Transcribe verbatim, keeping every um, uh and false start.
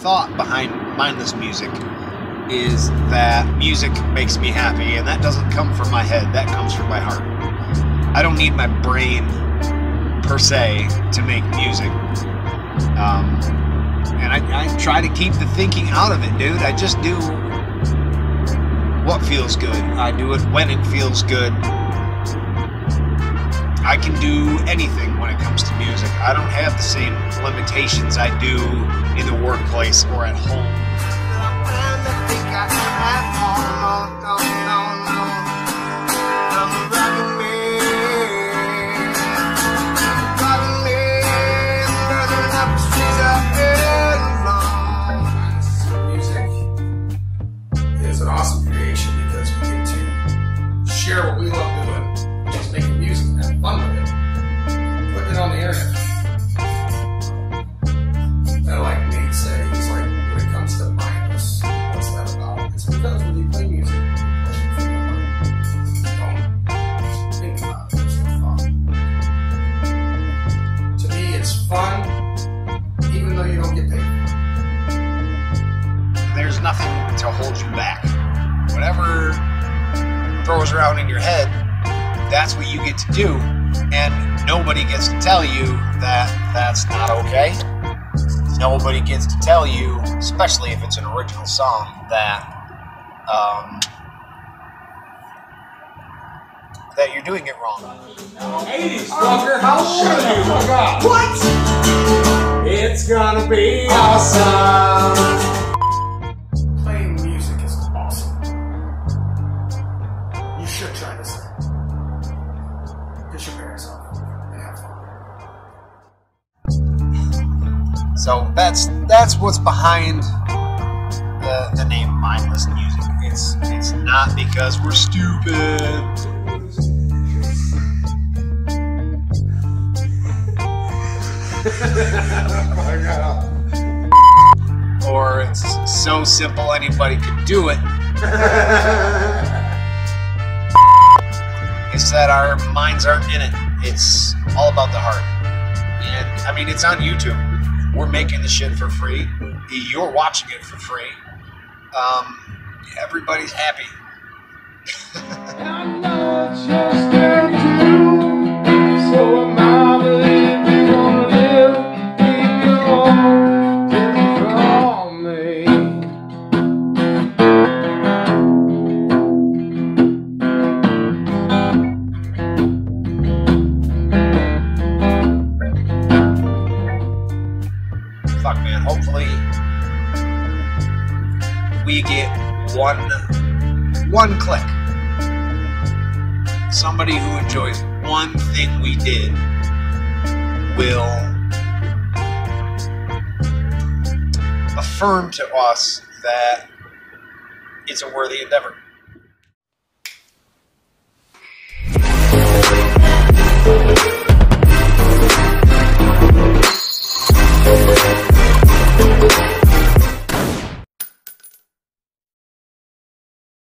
thought behind Mindless Music is that music makes me happy, and that doesn't come from my head, that comes from my heart. I don't need my brain per se to make music. Um, and I, I try to keep the thinking out of it, dude. I just do what feels good. I do it when it feels good. I can do anything when it comes to music. I don't have the same limitations I do in the workplace or at home. Music is an awesome creation because we get to share what we love doing, which is making music and have fun with it, putting it on the internet. And like Nate said, he's like, when it comes to mindless, what's that about? It's because when you play music, you don't think about it. It's fun. To me, it's fun, even though you don't get paid. There's nothing to hold you back. Whatever throws around in your head, that's what you get to do, and nobody gets to tell you that that's not okay. Nobody gets to tell you, especially if it's an original song, that um, that you're doing it wrong. eighties fucker, how old are you? Oh my God. What? It's gonna be awesome. Playing music is awesome. You should try this out. Get your parents off and have fun. So that's that's what's behind the the name Mindless Music. It's it's not because we're stupid. Oh my God. Or it's so simple anybody could do it. It's that our minds aren't in it. It's all about the heart. And I mean, it's on YouTube. We're making the shit for free. You're watching it for free. Um, everybody's happy. And I know it's your story too, so am I, but if you wanna live, keep your own, take it from me. Fuck, man, hopefully we get one one click. Somebody who enjoys one thing we did will affirm to us that it's a worthy endeavor.